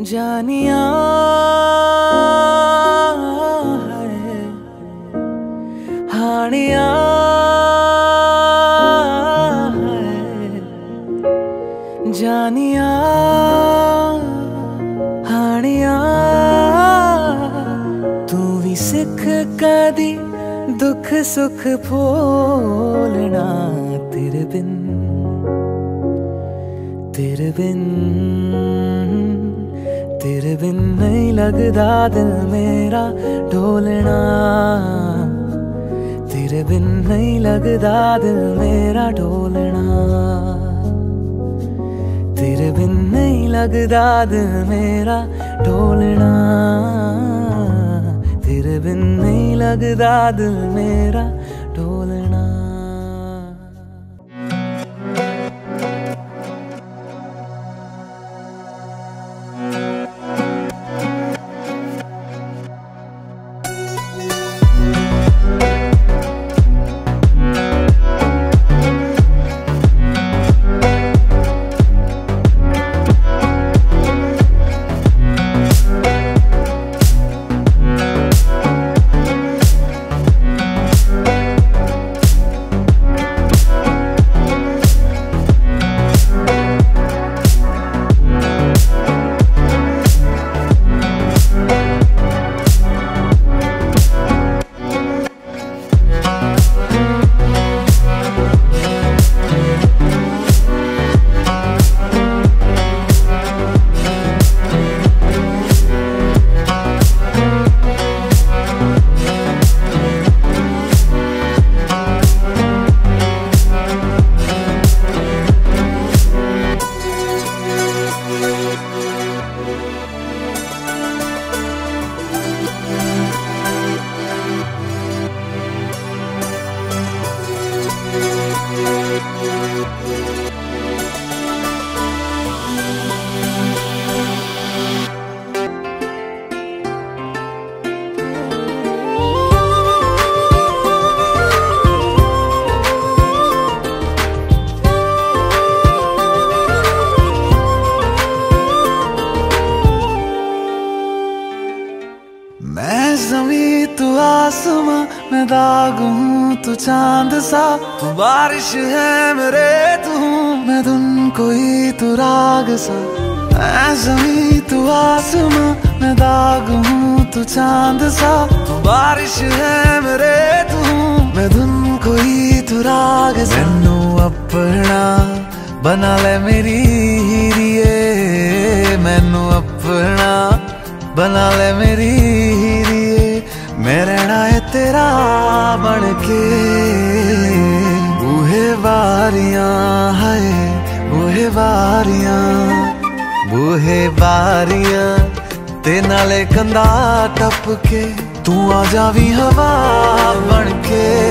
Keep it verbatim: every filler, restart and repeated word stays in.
जानिया है हानिया है जानिया हानिया तू भी सिख कदी दुख सुख भोलना तेरे बिन तेरे बिन तेरे बिन नहीं लगदा दिल मेरा ढोलना तेरे बिन नहीं लगदा दिल मेरा ढोलना तेरे बिन नहीं लगदा दिल मेरा ढोलना तेरे बिन नहीं लगदा दिल मेरा ढोलना। मैं ज़मीं तू आसमां मैं दाग हूँ तू चांद सा तू बारिश है मेरे तू मैं धुन कोई तू राग सा। मैं ज़मीं तू आसमां मैं दाग हूँ तू चांद सा तू बारिश है मेरे तू मैं धुन कोई तू राग सा। मैनू अपना बना ले मेरी हीरिए मैनू अपना बना ले मेरी हीरिए मैं रहना है तेरा बन के। बूहे बारियां है बूहे बारियां बूहे बारियां ते नाले कंधा टप के तू आ जावी हवा बन के।